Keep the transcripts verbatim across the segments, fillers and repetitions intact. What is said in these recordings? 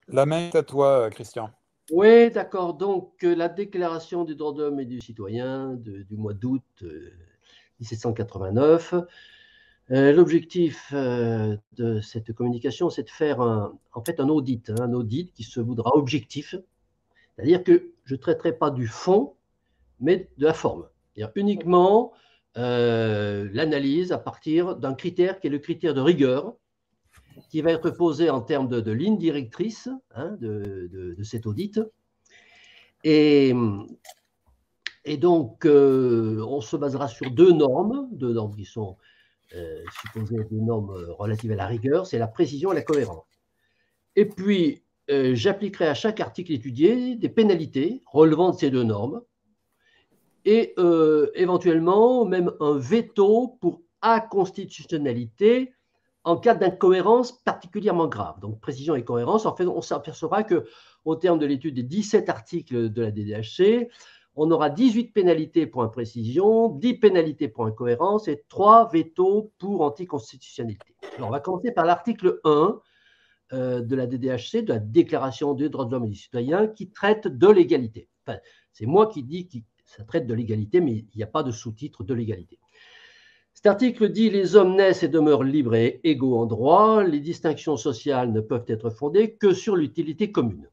La main est à toi, Christian. Oui, d'accord. Donc, euh, la Déclaration des droits de l'homme et du citoyen de- du mois d'août euh, mille sept cent quatre-vingt-neuf. Euh, l'objectif euh, de cette communication, c'est de faire un, en fait un audit, hein, un audit qui se voudra objectif. C'est-à-dire que je ne traiterai pas du fond, mais de la forme. C'est-à-dire uniquement euh, l'analyse à partir d'un critère qui est le critère de rigueur, qui va être posé en termes de, de ligne directrice hein, de, de, de cet audit. Et Et donc, euh, on se basera sur deux normes, deux normes qui sont euh, supposées être des normes euh, relatives à la rigueur, c'est la précision et la cohérence. Et puis, euh, j'appliquerai à chaque article étudié des pénalités relevant de ces deux normes et euh, éventuellement même un veto pour inconstitutionnalité en cas d'incohérence particulièrement grave. Donc, précision et cohérence, en fait, on s'apercevra que au terme de l'étude des dix-sept articles de la D D H C, on aura dix-huit pénalités pour imprécision, dix pénalités pour incohérence et trois vétos pour anticonstitutionnalité. Alors, on va commencer par l'article un euh, de la D D H C, de la Déclaration des droits de l'homme et du citoyen, qui traite de l'égalité. Enfin, c'est moi qui dis que ça traite de l'égalité, mais il n'y a pas de sous-titre de l'égalité. Cet article dit les hommes naissent et demeurent libres et égaux en droit. Les distinctions sociales ne peuvent être fondées que sur l'utilité commune.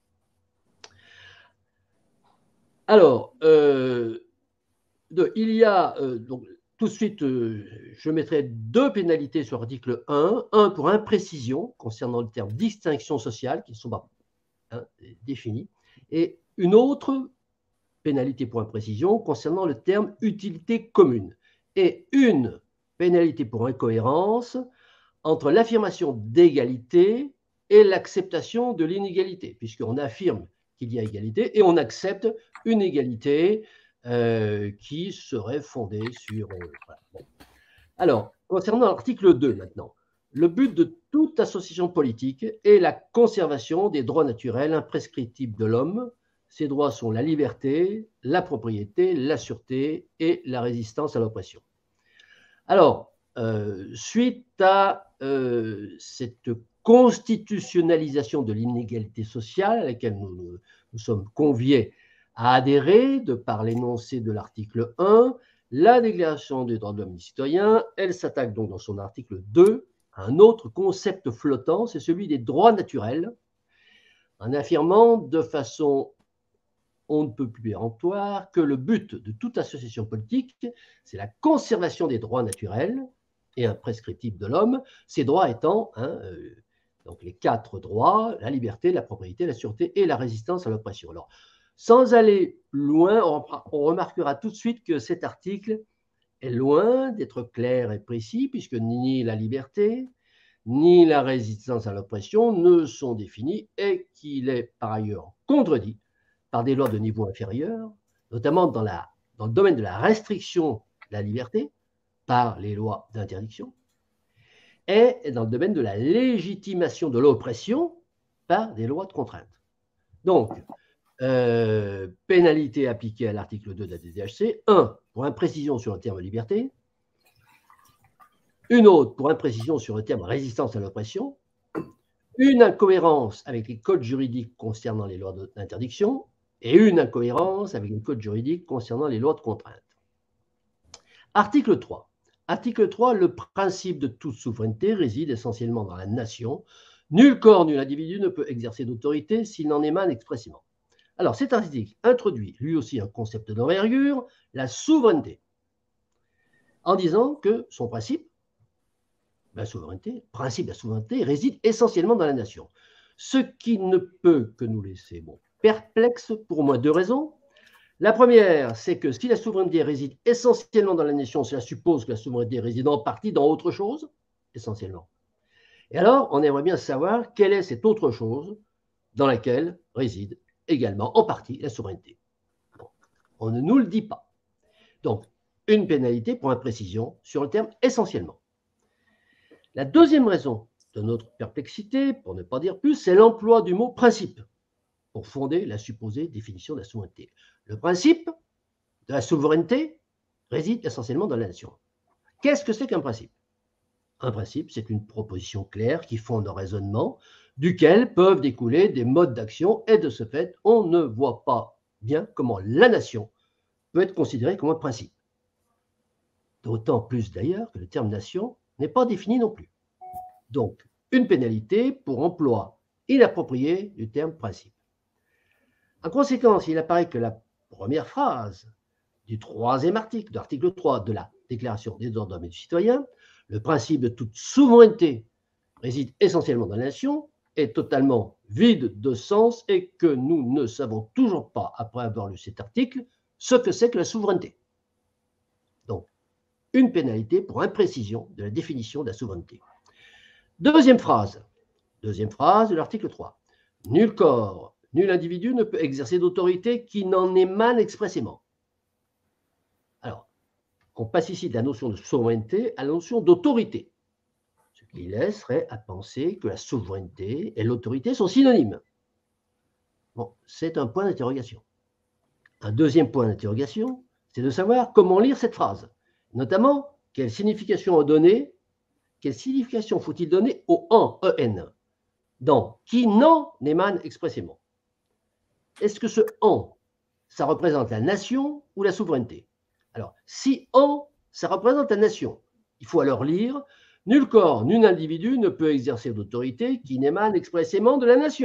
Alors, euh, de, il y a euh, donc tout de suite, euh, je mettrai deux pénalités sur l'article un. Un pour imprécision concernant le terme distinction sociale, qui ne sont pas hein, définis, et une autre pénalité pour imprécision concernant le terme utilité commune, et une pénalité pour incohérence entre l'affirmation d'égalité et l'acceptation de l'inégalité, puisqu'on affirme qu'il y a égalité et on accepte une égalité euh, qui serait fondée sur... Euh, voilà. Bon. Alors, concernant l'article deux maintenant, le but de toute association politique est la conservation des droits naturels imprescriptibles de l'homme. Ces droits sont la liberté, la propriété, la sûreté et la résistance à l'oppression. Alors, euh, suite à euh, cette constitutionnalisation de l'inégalité sociale à laquelle nous, nous, nous sommes conviés à adhérer de par l'énoncé de l'article un, la Déclaration des droits de l'homme et du citoyen, elle s'attaque donc dans son article deux à un autre concept flottant, c'est celui des droits naturels, en affirmant de façon on ne peut plus péremptoire que le but de toute association politique, c'est la conservation des droits naturels et imprescriptibles de l'homme, ces droits étant hein, euh, donc les quatre droits, la liberté, la propriété, la sûreté et la résistance à l'oppression. Alors, sans aller loin, on, on remarquera tout de suite que cet article est loin d'être clair et précis, puisque ni la liberté, ni la résistance à l'oppression ne sont définis et qu'il est par ailleurs contredit par des lois de niveau inférieur, notamment dans, la, dans le domaine de la restriction de la liberté par les lois d'interdiction et dans le domaine de la légitimation de l'oppression par des lois de contrainte. Donc, euh, pénalité appliquée à l'article deux de la D D H C, un pour imprécision sur le terme liberté, une autre pour imprécision sur le terme résistance à l'oppression, une incohérence avec les codes juridiques concernant les lois d'interdiction et une incohérence avec les codes juridiques concernant les lois de contrainte. Article trois. Article trois, le principe de toute souveraineté réside essentiellement dans la nation. Nul corps, nul individu ne peut exercer d'autorité s'il n'en émane expressément. Alors, cet article introduit lui aussi un concept d'envergure, la souveraineté, en disant que son principe, la souveraineté, principe de la souveraineté réside essentiellement dans la nation. Ce qui ne peut que nous laisser bon, perplexes pour au moins deux raisons. La première, c'est que si la souveraineté réside essentiellement dans la nation, cela suppose que la souveraineté réside en partie dans autre chose, essentiellement. Et alors, on aimerait bien savoir quelle est cette autre chose dans laquelle réside également en partie la souveraineté. Bon, on ne nous le dit pas. Donc, une pénalité pour imprécision sur le terme essentiellement. La deuxième raison de notre perplexité, pour ne pas dire plus, c'est l'emploi du mot principe pour fonder la supposée définition de la souveraineté. Le principe de la souveraineté réside essentiellement dans la nation. Qu'est-ce que c'est qu'un principe? Un principe, c'est une proposition claire qui fonde un raisonnement duquel peuvent découler des modes d'action, et de ce fait, on ne voit pas bien comment la nation peut être considérée comme un principe. D'autant plus d'ailleurs que le terme nation n'est pas défini non plus. Donc, une pénalité pour emploi inapproprié du terme principe. En conséquence, il apparaît que la première phrase du troisième article, de l'article trois de la Déclaration des droits de l'homme et du citoyen, le principe de toute souveraineté réside essentiellement dans la nation, est totalement vide de sens et que nous ne savons toujours pas, après avoir lu cet article, ce que c'est que la souveraineté. Donc, une pénalité pour imprécision de la définition de la souveraineté. Deuxième phrase, deuxième phrase de l'article trois. Nul corps, nul individu ne peut exercer d'autorité qui n'en émane expressément. Alors, on passe ici de la notion de souveraineté à la notion d'autorité, ce qui laisserait à penser que la souveraineté et l'autorité sont synonymes. Bon, c'est un point d'interrogation. Un deuxième point d'interrogation, c'est de savoir comment lire cette phrase, notamment quelle signification donner, quelle signification faut-il donner au en, en, dans qui n'en émane expressément. Est-ce que ce en, ça représente la nation ou la souveraineté? Alors, si en, ça représente la nation, il faut alors lire « Nul corps, nul individu ne peut exercer d'autorité qui n'émane expressément de la nation ».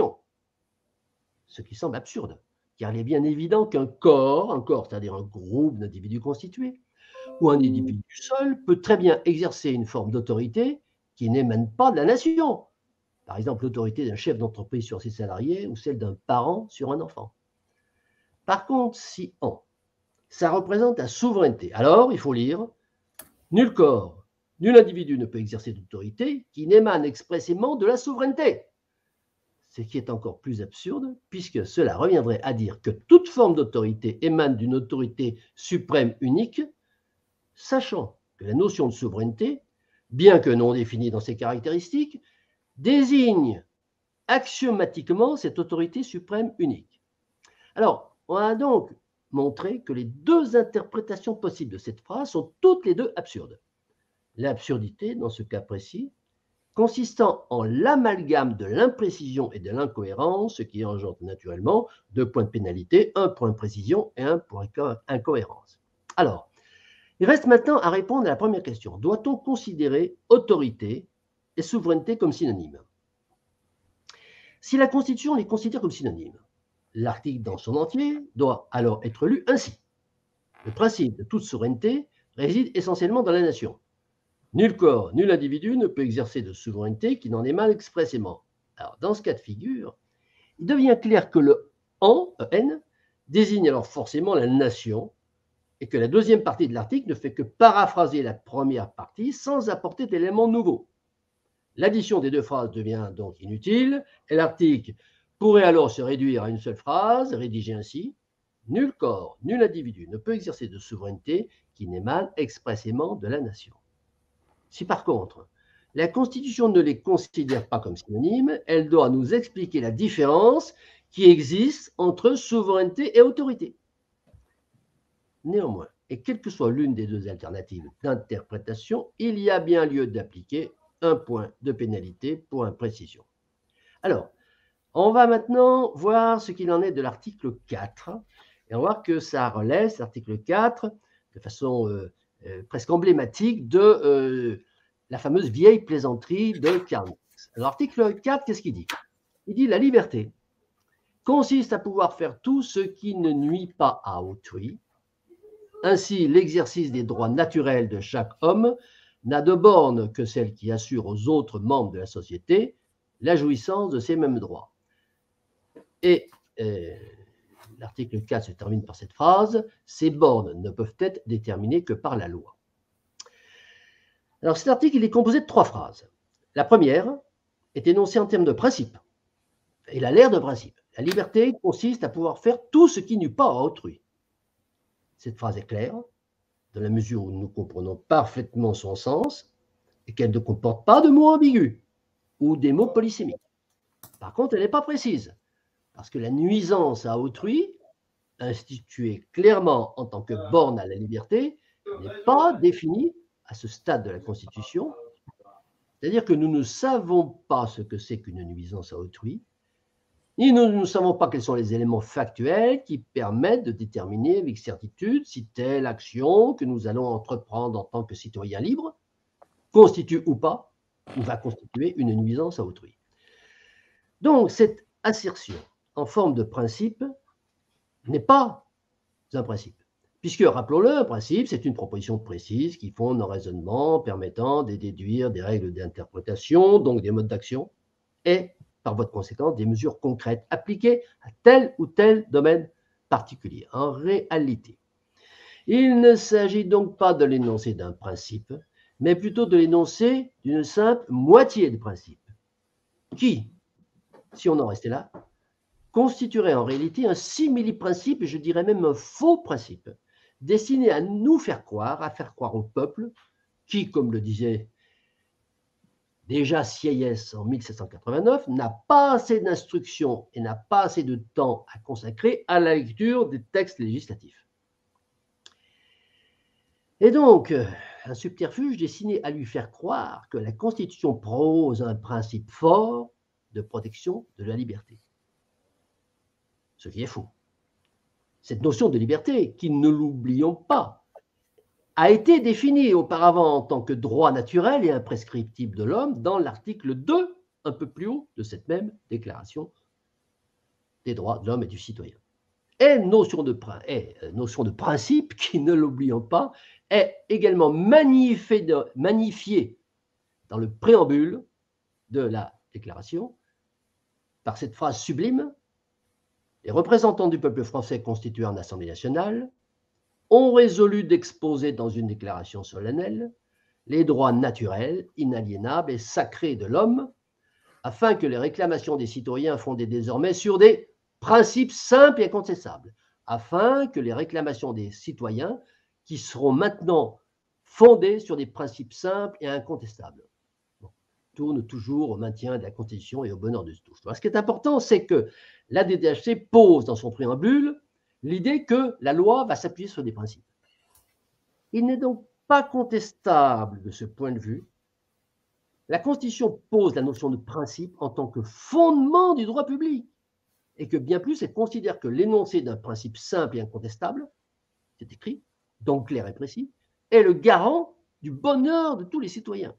Ce qui semble absurde, car il est bien évident qu'un corps, un corps, c'est-à-dire un groupe d'individus constitués, ou un individu seul, peut très bien exercer une forme d'autorité qui n'émane pas de la nation. Par exemple, l'autorité d'un chef d'entreprise sur ses salariés ou celle d'un parent sur un enfant. Par contre, si en, ça représente la souveraineté, alors il faut lire « Nul corps, nul individu ne peut exercer d'autorité qui n'émane expressément de la souveraineté ». Ce qui est encore plus absurde, puisque cela reviendrait à dire que toute forme d'autorité émane d'une autorité suprême unique, sachant que la notion de souveraineté, bien que non définie dans ses caractéristiques, désigne axiomatiquement cette autorité suprême unique. Alors, on a donc montré que les deux interprétations possibles de cette phrase sont toutes les deux absurdes. L'absurdité, dans ce cas précis, consistant en l'amalgame de l'imprécision et de l'incohérence, ce qui engendre naturellement deux points de pénalité, un pour imprécision et un pour incohérence. Alors, il reste maintenant à répondre à la première question. Doit-on considérer autorité et souveraineté comme synonymes? Si la Constitution les considère comme synonymes, l'article dans son entier doit alors être lu ainsi. Le principe de toute souveraineté réside essentiellement dans la nation. Nul corps, nul individu ne peut exercer de souveraineté qui n'en émane expressément. Alors, dans ce cas de figure, il devient clair que le en, en, désigne alors forcément la nation et que la deuxième partie de l'article ne fait que paraphraser la première partie sans apporter d'éléments nouveaux. L'addition des deux phrases devient donc inutile et l'article pourrait alors se réduire à une seule phrase, rédigée ainsi. Nul corps, nul individu ne peut exercer de souveraineté qui n'émane expressément de la nation. Si par contre, la Constitution ne les considère pas comme synonymes, elle doit nous expliquer la différence qui existe entre souveraineté et autorité. Néanmoins, et quelle que soit l'une des deux alternatives d'interprétation, il y a bien lieu d'appliquer un point de pénalité pour imprécision. Alors, on va maintenant voir ce qu'il en est de l'article quatre, et on va voir que ça relève, l'article quatre, de façon euh, euh, presque emblématique de euh, la fameuse vieille plaisanterie de Karl Marx. Alors, l'article quatre, qu'est-ce qu'il dit? Il dit « La liberté consiste à pouvoir faire tout ce qui ne nuit pas à autrui. Ainsi, l'exercice des droits naturels de chaque homme n'a de borne que celle qui assure aux autres membres de la société la jouissance de ces mêmes droits. » Et euh, l'article quatre se termine par cette phrase « Ces bornes ne peuvent être déterminées que par la loi. » Alors cet article il est composé de trois phrases. La première est énoncée en termes de principe. Il a l'air de principe. La liberté consiste à pouvoir faire tout ce qui nuit pas à autrui. Cette phrase est claire, dans la mesure où nous comprenons parfaitement son sens et qu'elle ne comporte pas de mots ambigus ou des mots polysémiques. Par contre, elle n'est pas précise, parce que la nuisance à autrui, instituée clairement en tant que borne à la liberté, n'est pas définie à ce stade de la Constitution C'est-à-dire que nous ne savons pas ce que c'est qu'une nuisance à autrui, ni nous ne savons pas quels sont les éléments factuels qui permettent de déterminer avec certitude si telle action que nous allons entreprendre en tant que citoyen libre constitue ou pas, ou va constituer une nuisance à autrui. Donc, cette assertion en forme de principe n'est pas un principe. Puisque, rappelons-le, un principe, c'est une proposition précise qui fonde un raisonnement permettant de déduire des règles d'interprétation, donc des modes d'action, et, par voie de conséquence, des mesures concrètes appliquées à tel ou tel domaine particulier. En réalité, il ne s'agit donc pas de l'énoncé d'un principe, mais plutôt de l'énoncé d'une simple moitié de principe, qui, si on en restait là, constituerait en réalité un simili-principe, et je dirais même un faux principe, destiné à nous faire croire, à faire croire au peuple, qui, comme le disait déjà Sieyès en mille sept cent quatre-vingt-neuf, n'a pas assez d'instructions et n'a pas assez de temps à consacrer à la lecture des textes législatifs. Et donc, un subterfuge destiné à lui faire croire que la Constitution propose un principe fort de protection de la liberté. Ce qui est faux. Cette notion de liberté, qui, ne l'oublions pas, a été définie auparavant en tant que droit naturel et imprescriptible de l'homme dans l'article deux, un peu plus haut, de cette même déclaration des droits de l'homme et du citoyen. Et notion de, et notion de principe, qui, ne l'oublions pas, est également magnifiée dans le préambule de la déclaration par cette phrase sublime: les représentants du peuple français constitués en Assemblée nationale ont résolu d'exposer dans une déclaration solennelle les droits naturels, inaliénables et sacrés de l'homme, afin que les réclamations des citoyens fondées désormais sur des principes simples et incontestables, afin que les réclamations des citoyens qui seront maintenant fondées sur des principes simples et incontestables. Bon, tourne toujours au maintien de la Constitution et au bonheur de tous. Alors, ce qui est important, c'est que la D D H C pose dans son préambule l'idée que la loi va s'appuyer sur des principes. Il n'est donc pas contestable de ce point de vue. La Constitution pose la notion de principe en tant que fondement du droit public, et que bien plus, elle considère que l'énoncé d'un principe simple et incontestable, c'est écrit, donc clair et précis, est le garant du bonheur de tous les citoyens.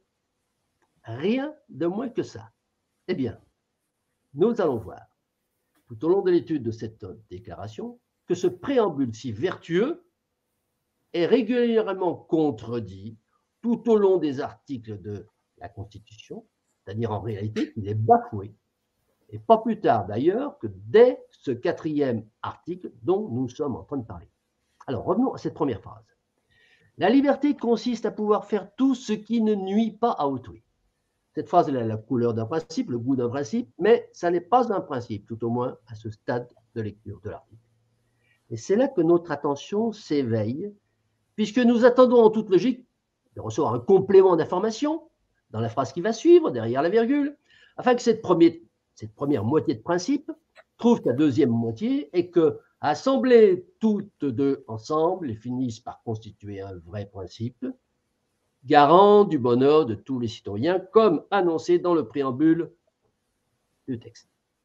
Rien de moins que ça. Eh bien, nous allons voir, tout au long de l'étude de cette déclaration, que ce préambule si vertueux est régulièrement contredit tout au long des articles de la Constitution, c'est-à-dire en réalité qu'il est bafoué, et pas plus tard d'ailleurs que dès ce quatrième article dont nous sommes en train de parler. Alors revenons à cette première phrase. La liberté consiste à pouvoir faire tout ce qui ne nuit pas à autrui. Cette phrase elle a la couleur d'un principe, le goût d'un principe, mais ça n'est pas un principe, tout au moins à ce stade de lecture de l'article. Et c'est là que notre attention s'éveille, puisque nous attendons en toute logique de recevoir un complément d'information dans la phrase qui va suivre, derrière la virgule, afin que cette première, cette première moitié de principe trouve sa deuxième moitié et que, assemblées toutes deux ensemble, elles finissent par constituer un vrai principe, garant du bonheur de tous les citoyens, comme annoncé dans le préambule du texte.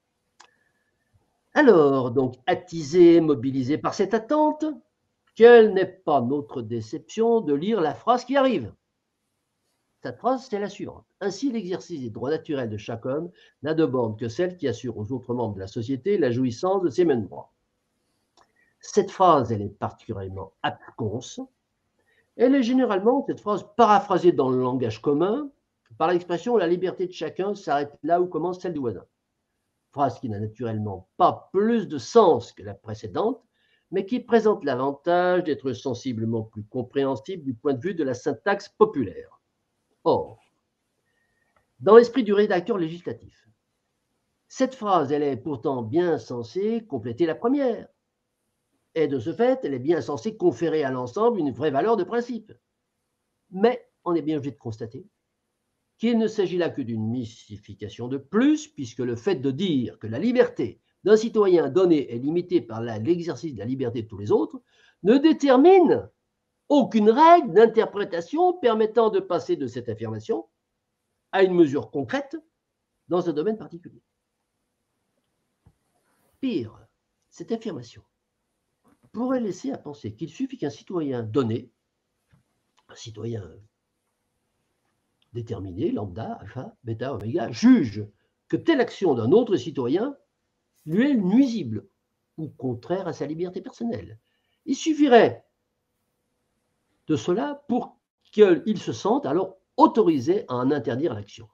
Alors, donc, attisé, mobilisé par cette attente, quelle n'est pas notre déception de lire la phrase qui arrive. Cette phrase, c'est la suivante. Ainsi, l'exercice des droits naturels de chaque homme n'a de borne que celle qui assure aux autres membres de la société la jouissance de ces mêmes droits. Cette phrase, elle est particulièrement absconse. Elle est généralement, cette phrase, paraphrasée dans le langage commun par l'expression « la liberté de chacun s'arrête là où commence celle du voisin ». Phrase qui n'a naturellement pas plus de sens que la précédente, mais qui présente l'avantage d'être sensiblement plus compréhensible du point de vue de la syntaxe populaire. Or, dans l'esprit du rédacteur législatif, cette phrase, elle est pourtant bien censée compléter la première. Et de ce fait, elle est bien censée conférer à l'ensemble une vraie valeur de principe. Mais on est bien obligé de constater qu'il ne s'agit là que d'une mystification de plus, puisque le fait de dire que la liberté d'un citoyen donné est limitée par l'exercice de la liberté de tous les autres ne détermine aucune règle d'interprétation permettant de passer de cette affirmation à une mesure concrète dans un domaine particulier. Pire, cette affirmation pourrait laisser à penser qu'il suffit qu'un citoyen donné, un citoyen déterminé, lambda, alpha, bêta, oméga, juge que telle action d'un autre citoyen lui est nuisible ou contraire à sa liberté personnelle. Il suffirait de cela pour qu'il se sente alors autorisé à en interdire l'action.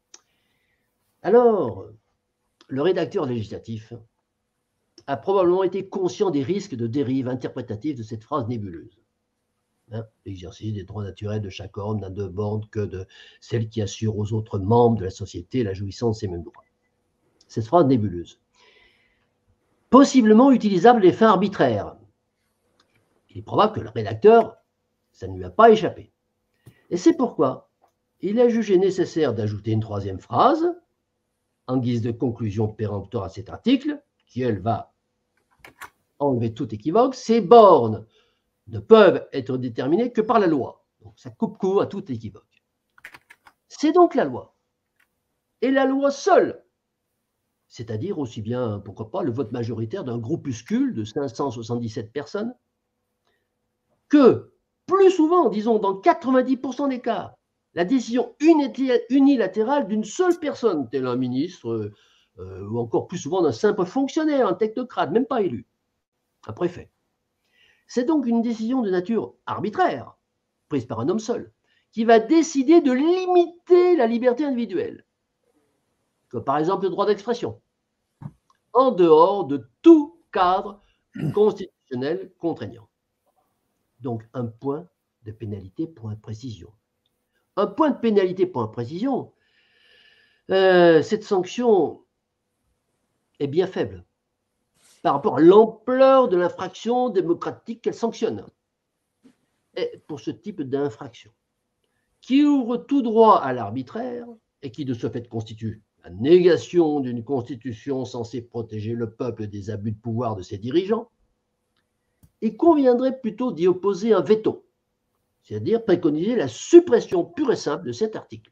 Alors, le rédacteur législatif a probablement été conscient des risques de dérive interprétative de cette phrase nébuleuse. Hein, l'exercice des droits naturels de chaque homme n'a de borne que de celle qui assure aux autres membres de la société la jouissance de ces mêmes droits. Cette phrase nébuleuse, possiblement utilisable à des fins arbitraires. Il est probable que le rédacteur, ça ne lui a pas échappé. Et c'est pourquoi il a jugé nécessaire d'ajouter une troisième phrase en guise de conclusion péremptoire à cet article, qui, elle, va enlever tout équivoque. Ces bornes ne peuvent être déterminées que par la loi. Donc, ça coupe court à tout équivoque. C'est donc la loi, et la loi seule, c'est-à-dire aussi bien, pourquoi pas, le vote majoritaire d'un groupuscule de cinq cent soixante-dix-sept personnes, que, plus souvent, disons dans quatre-vingt-dix pour cent des cas, la décision unilatérale d'une seule personne, tel un ministre, euh, ou encore plus souvent d'un simple fonctionnaire, un technocrate, même pas élu, un préfet. C'est donc une décision de nature arbitraire, prise par un homme seul, qui va décider de limiter la liberté individuelle, comme par exemple le droit d'expression, en dehors de tout cadre constitutionnel contraignant. Donc un point de pénalité pour imprécision. Un point de pénalité pour imprécision, euh, cette sanction est bien faible par rapport à l'ampleur de l'infraction démocratique qu'elle sanctionne. Et pour ce type d'infraction, qui ouvre tout droit à l'arbitraire et qui de ce fait constitue la négation d'une constitution censée protéger le peuple des abus de pouvoir de ses dirigeants, il conviendrait plutôt d'y opposer un veto, c'est-à-dire préconiser la suppression pure et simple de cet article,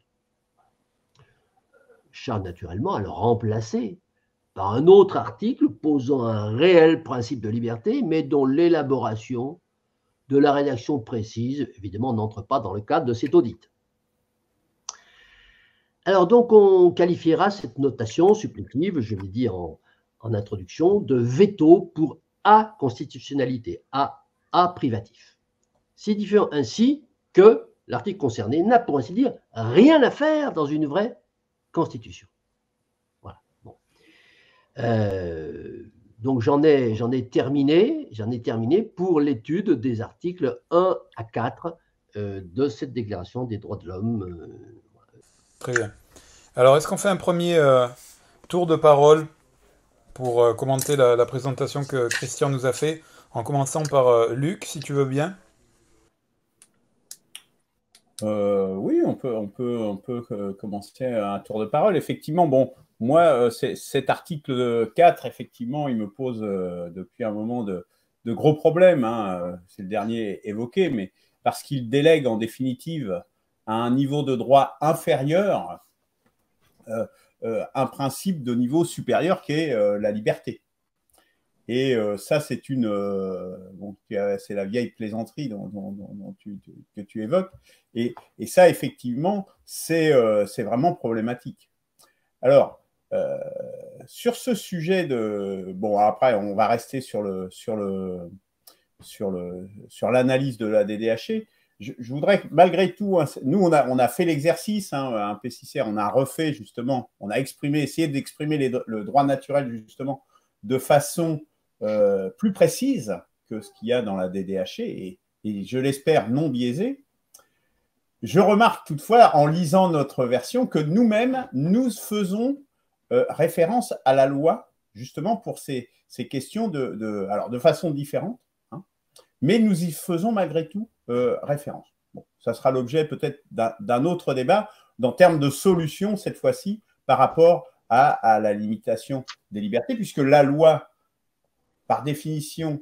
charge naturellement à le remplacer par un autre article posant un réel principe de liberté, mais dont l'élaboration de la rédaction précise, évidemment, n'entre pas dans le cadre de cet audit. Alors donc, on qualifiera cette notation supplétive, je l'ai dit en, en introduction, de veto pour aconstitutionnalité, A, A privatif. Signifiant ainsi que l'article concerné n'a, pour ainsi dire, rien à faire dans une vraie constitution. Voilà. Bon. Euh, donc j'en ai, j'en ai terminé, j'en ai terminé pour l'étude des articles un à quatre euh, de cette Déclaration des droits de l'homme. Euh, Très bien. Alors, est-ce qu'on fait un premier euh, tour de parole pour euh, commenter la, la présentation que Christian nous a fait, en commençant par euh, Luc, si tu veux bien. Euh, oui, on peut, on peut, on peut euh, commencer un tour de parole. Effectivement, bon, moi, euh, cet article quatre, effectivement, il me pose euh, depuis un moment de, de gros problèmes. Hein. C'est le dernier évoqué, mais parce qu'il délègue en définitive à un niveau de droit inférieur euh, euh, un principe de niveau supérieur qui est euh, la liberté. Et euh, ça, c'est une, euh, bon, c'est la vieille plaisanterie dont, dont, dont tu, que tu évoques. Et, et ça, effectivement, c'est euh, vraiment problématique. Alors, euh, sur ce sujet de, bon, après, on va rester sur le, sur le, sur le, sur l'analyse de la D D H E. Je, je voudrais, malgré tout, hein, nous, on a, on a fait l'exercice, hein, un P six R, on a refait justement, on a exprimé, essayé d'exprimer le droit naturel justement de façon Euh, plus précise que ce qu'il y a dans la D D H E et, et je l'espère non biaisée. Je remarque toutefois en lisant notre version que nous-mêmes, nous faisons euh, référence à la loi justement pour ces, ces questions de, de, alors de façon différente, hein, mais nous y faisons malgré tout euh, référence. Bon, ça sera l'objet peut-être d'un autre débat en termes de solution cette fois-ci par rapport à, à la limitation des libertés, puisque la loi par définition,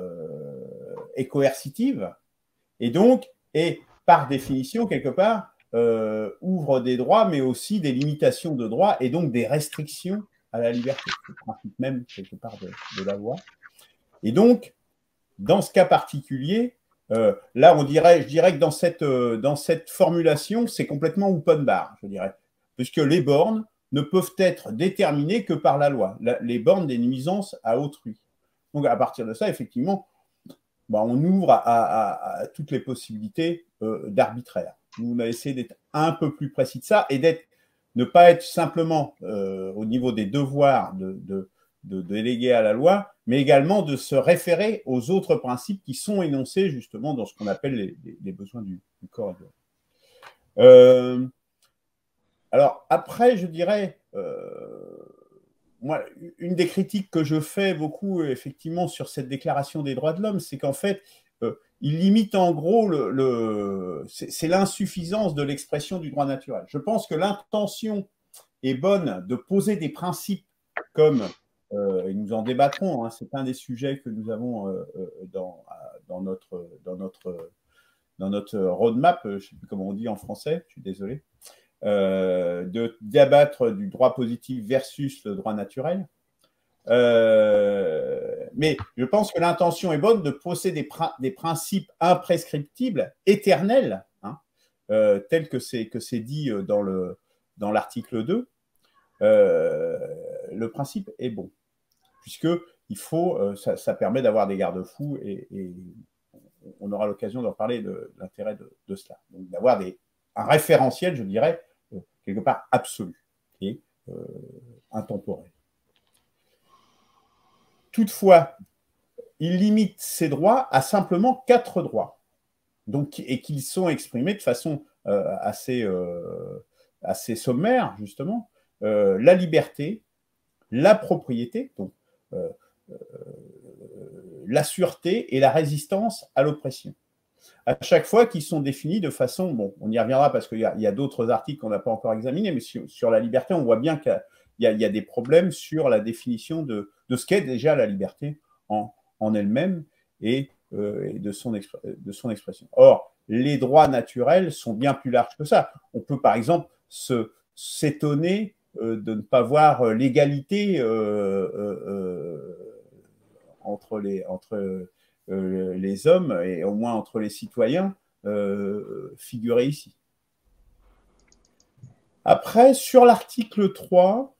euh, est coercitive et donc est par définition, quelque part, euh, ouvre des droits, mais aussi des limitations de droits et donc des restrictions à la liberté. C'est le principe même, quelque part, de, de la loi. Et donc, dans ce cas particulier, euh, là, on dirait, je dirais que dans cette, euh, dans cette formulation, c'est complètement open bar, je dirais, puisque les bornes ne peuvent être déterminées que par la loi, la, les bornes des nuisances à autrui. Donc, à partir de ça, effectivement, bah, on ouvre à, à, à toutes les possibilités euh, d'arbitraire. Nous, on a essayé d'être un peu plus précis de ça et d'être, ne pas être simplement euh, au niveau des devoirs de, de, de, de déléguer à la loi, mais également de se référer aux autres principes qui sont énoncés justement dans ce qu'on appelle les, les, les besoins du, du corps. Euh, alors après, je dirais, euh, moi, une des critiques que je fais beaucoup effectivement sur cette déclaration des droits de l'homme, c'est qu'en fait, euh, il limite en gros le, le c'est l'insuffisance de l'expression du droit naturel. Je pense que l'intention est bonne de poser des principes comme, euh, et nous en débattrons, hein, c'est un des sujets que nous avons euh, dans, dans, notre, dans, notre, dans notre roadmap, je ne sais plus comment on dit en français, je suis désolé, euh, de débattre du droit positif versus le droit naturel. Euh, mais je pense que l'intention est bonne de poser des, des principes imprescriptibles, éternels, hein, euh, tels que c'est que c'est dit dans le dans l'article deux. Euh, le principe est bon, puisque il faut, euh, ça, ça permet d'avoir des garde-fous et, et on aura l'occasion d'en parler de l'intérêt de, de cela. Donc d'avoir des un référentiel, je dirais, euh, quelque part absolu et euh, intemporel. Toutefois, il limite ses droits à simplement quatre droits, donc, et qu'ils sont exprimés de façon euh, assez, euh, assez sommaire, justement. Euh, la liberté, la propriété, donc euh, euh, la sûreté et la résistance à l'oppression. À chaque fois qu'ils sont définis de façon, bon, on y reviendra parce qu'il y a, a d'autres articles qu'on n'a pas encore examinés, mais sur, sur la liberté, on voit bien qu'il y, y a des problèmes sur la définition de, de ce qu'est déjà la liberté en, en elle-même et, euh, et de, son de son expression. Or, les droits naturels sont bien plus larges que ça. On peut, par exemple, se, s'étonner euh, de ne pas voir l'égalité euh, euh, euh, entre les... Entre, Euh, les hommes, et au moins entre les citoyens, euh, figurés ici. Après, sur l'article trois,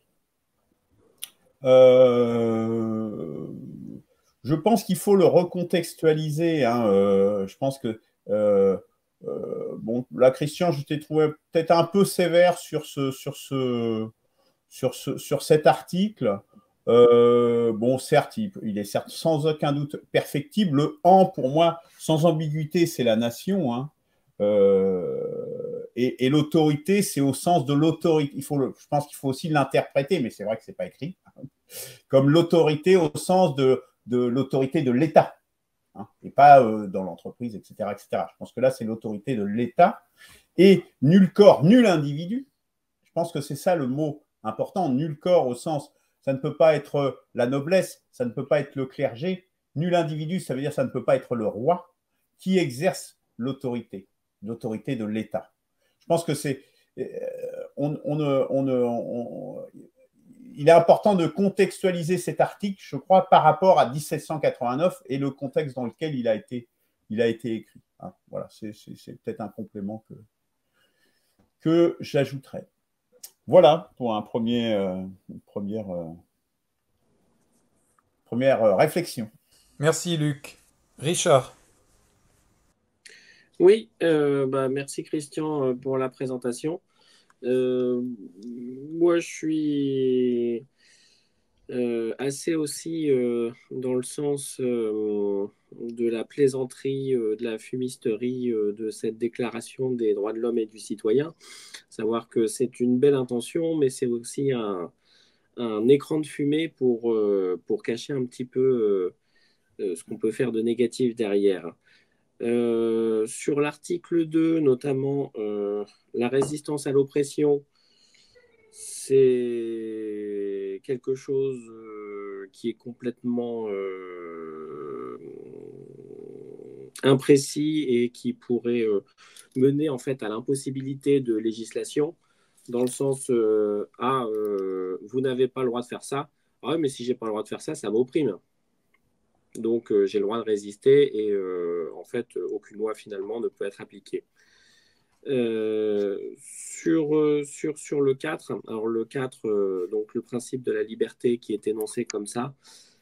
euh, je pense qu'il faut le recontextualiser. Hein, euh, je pense que, euh, euh, bon, là, Christian, je t'ai trouvé peut-être un peu sévère sur, ce, sur, ce, sur, ce, sur cet article. Euh, bon, certes, il, il est certes sans aucun doute perfectible. Le en, pour moi, sans ambiguïté, c'est la nation. Hein. Euh, et et l'autorité, c'est au sens de l'autorité. Il faut le, je pense qu'il faut aussi l'interpréter, mais c'est vrai que c'est pas écrit. Comme l'autorité au sens de, de l'autorité de l'État. Hein, et pas euh, dans l'entreprise, et cetera, et cetera. Je pense que là, c'est l'autorité de l'État. Et nul corps, nul individu. Je pense que c'est ça le mot important. Nul corps au sens... Ça ne peut pas être la noblesse, ça ne peut pas être le clergé. Nul individu, ça veut dire que ça ne peut pas être le roi qui exerce l'autorité, l'autorité de l'État. Je pense que c'est... On, on, on, on, il est important de contextualiser cet article, je crois, par rapport à dix-sept cent quatre-vingt-neuf et le contexte dans lequel il a été, il a été écrit. Hein, voilà, c'est peut-être un complément que, que j'ajouterais. Voilà pour un premier, euh, une première, euh, première euh, réflexion. Merci Luc. Richard. Oui, euh, bah, merci Christian pour la présentation. Euh, moi, je suis euh, assez aussi euh, dans le sens euh, de la plaisanterie, euh, de la fumisterie euh, de cette déclaration des droits de l'homme et du citoyen. Savoir que c'est une belle intention, mais c'est aussi un, un écran de fumée pour, euh, pour cacher un petit peu euh, ce qu'on peut faire de négatif derrière. Euh, sur l'article deux, notamment euh, la résistance à l'oppression, c'est quelque chose euh, qui est complètement euh, imprécis et qui pourrait euh, mener en fait à l'impossibilité de législation, dans le sens euh, ah euh, vous n'avez pas le droit de faire ça, ah ouais, mais si j'ai pas le droit de faire ça, ça m'opprime. Donc euh, j'ai le droit de résister et euh, en fait aucune loi finalement ne peut être appliquée. Euh, sur, euh, sur, sur le quatre, alors le quatre, euh, donc le principe de la liberté qui est énoncé comme ça,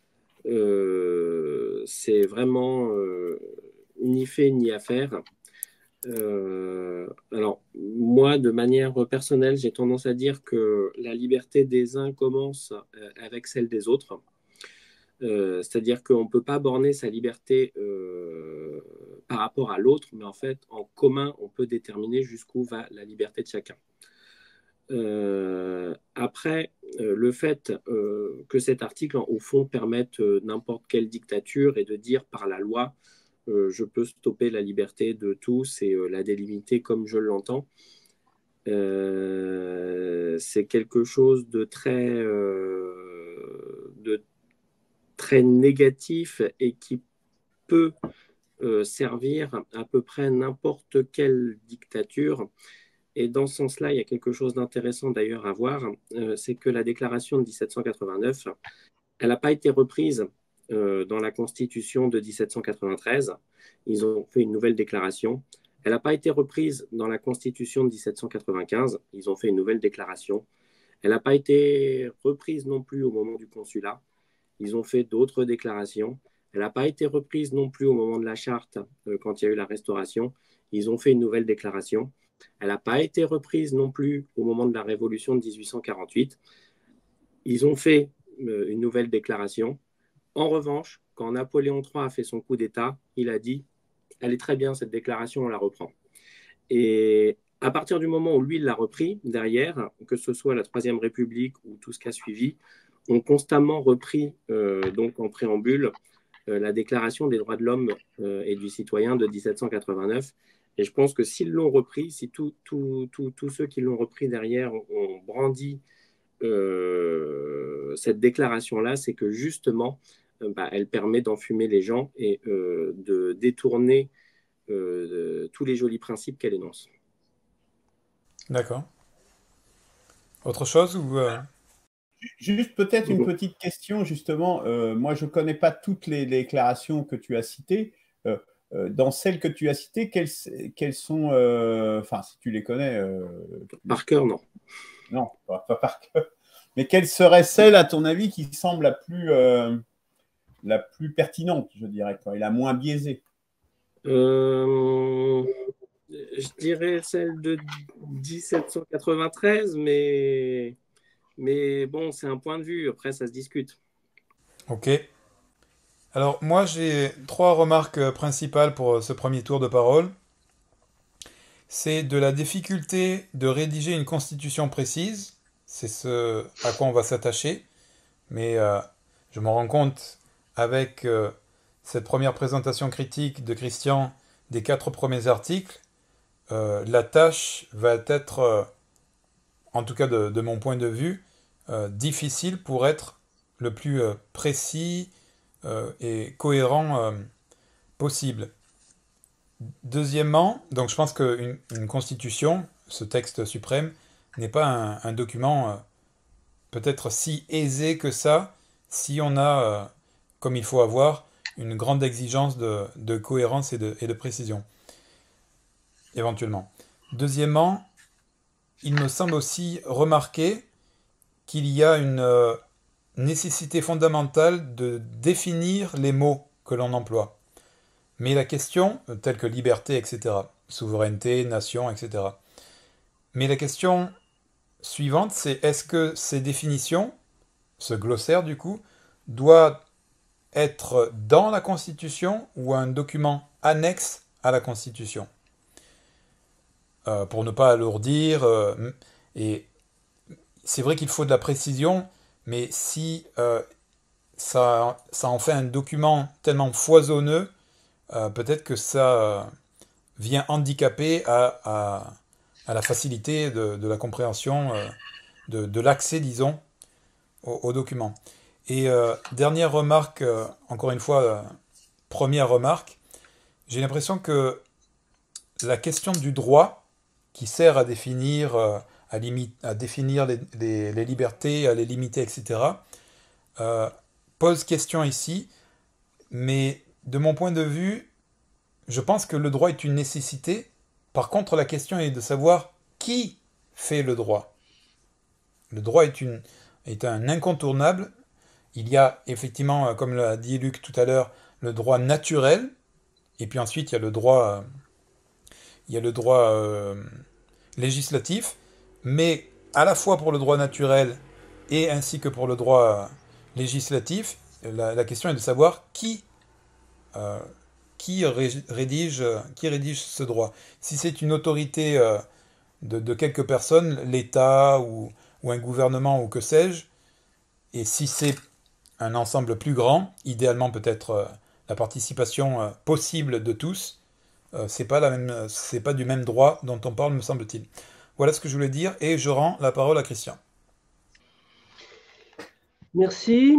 euh, c'est vraiment euh, ni fait ni à faire. Euh, alors, moi, de manière personnelle, j'ai tendance à dire que la liberté des uns commence euh, avec celle des autres. Euh, c'est-à-dire qu'on ne peut pas borner sa liberté euh, par rapport à l'autre, mais en fait, en commun, on peut déterminer jusqu'où va la liberté de chacun. Euh, après, euh, le fait euh, que cet article, au fond, permette euh, n'importe quelle dictature et de dire par la loi, euh, je peux stopper la liberté de tous et euh, la délimiter comme je l'entends, euh, c'est quelque chose de très, euh, de très négatif et qui peut euh, servir à peu près n'importe quelle dictature. Et dans ce sens-là, il y a quelque chose d'intéressant d'ailleurs à voir, euh, c'est que la déclaration de dix-sept cent quatre-vingt-neuf, elle n'a pas été reprise euh, dans la Constitution de dix-sept cent quatre-vingt-treize. Ils ont fait une nouvelle déclaration. Elle n'a pas été reprise dans la Constitution de dix-sept cent quatre-vingt-quinze. Ils ont fait une nouvelle déclaration. Elle n'a pas été reprise non plus au moment du consulat. Ils ont fait d'autres déclarations. Elle n'a pas été reprise non plus au moment de la charte, euh, quand il y a eu la restauration. Ils ont fait une nouvelle déclaration. Elle n'a pas été reprise non plus au moment de la Révolution de dix-huit cent quarante-huit. Ils ont fait euh, une nouvelle déclaration. En revanche, quand Napoléon trois a fait son coup d'État, il a dit « Elle est très bien, cette déclaration, on la reprend ». Et à partir du moment où lui, il l'a repris, derrière, que ce soit la Troisième République ou tout ce qui a suivi, ont constamment repris, euh, donc en préambule, euh, la Déclaration des droits de l'homme euh, et du citoyen de dix-sept cent quatre-vingt-neuf. Et je pense que s'ils l'ont repris, si tous tout, tout, tout ceux qui l'ont repris derrière ont, ont brandi euh, cette déclaration-là, c'est que justement, euh, bah, elle permet d'enfumer les gens et euh, de détourner euh, de, tous les jolis principes qu'elle énonce. D'accord. Autre chose ou euh... Juste peut-être une petite question, justement. Euh, moi, je ne connais pas toutes les déclarations que tu as citées. Euh, euh, dans celles que tu as citées, quelles, quelles sont... Enfin, euh, si tu les connais... Euh, par cœur, non. Non, pas, pas par cœur. Mais quelle serait celle, à ton avis, qui semble la plus, euh, la plus pertinente, je dirais, quoi, et la moins biaisée? euh, Je dirais celle de dix-sept cent quatre-vingt-treize, mais... mais bon, c'est un point de vue. Après, ça se discute. Ok. Alors, moi, j'ai trois remarques principales pour ce premier tour de parole. C'est de la difficulté de rédiger une constitution précise. C'est ce à quoi on va s'attacher. Mais euh, je me rends compte avec euh, cette première présentation critique de Christian des quatre premiers articles, euh, la tâche va être, euh, en tout cas de, de mon point de vue, euh, difficile pour être le plus euh, précis euh, et cohérent euh, possible. Deuxièmement, donc je pense qu'une une constitution, ce texte suprême, n'est pas un, un document euh, peut-être si aisé que ça, si on a, euh, comme il faut avoir, une grande exigence de, de cohérence et de, et de précision, éventuellement. Deuxièmement, il me semble aussi remarquer qu'il y a une euh, nécessité fondamentale de définir les mots que l'on emploie. Mais la question, telle que liberté, et cetera, souveraineté, nation, et cetera. Mais la question suivante, c'est est-ce que ces définitions, ce glossaire du coup, doit être dans la Constitution ou un document annexe à la Constitution, euh, pour ne pas alourdir. Euh, et c'est vrai qu'il faut de la précision, mais si euh, ça, ça en fait un document tellement foisonneux, euh, peut-être que ça euh, vient handicaper à, à, à la facilité de, de la compréhension, euh, de, de l'accès, disons, au, au document. Et euh, dernière remarque, euh, encore une fois, euh, première remarque, j'ai l'impression que la question du droit, qui sert à définir, euh, à, limi- à définir les, les- les libertés, à les limiter, et cetera, euh, pose question ici, mais de mon point de vue, je pense que le droit est une nécessité. Par contre, la question est de savoir qui fait le droit. Le droit est, une, est un incontournable. Il y a effectivement, euh, comme l'a dit Luc tout à l'heure, le droit naturel, et puis ensuite il y a le droit, euh, il y a le droit euh, législatif, mais à la fois pour le droit naturel et ainsi que pour le droit euh, législatif, la, la question est de savoir qui, euh, qui, ré- rédige, qui rédige ce droit. Si c'est une autorité euh, de, de quelques personnes, l'État ou, ou un gouvernement ou que sais-je, et si c'est un ensemble plus grand, idéalement peut-être euh, la participation euh, possible de tous, euh, c'est pas la même, c'est pas du même droit dont on parle, me semble-t-il. Voilà ce que je voulais dire et je rends la parole à Christian. Merci.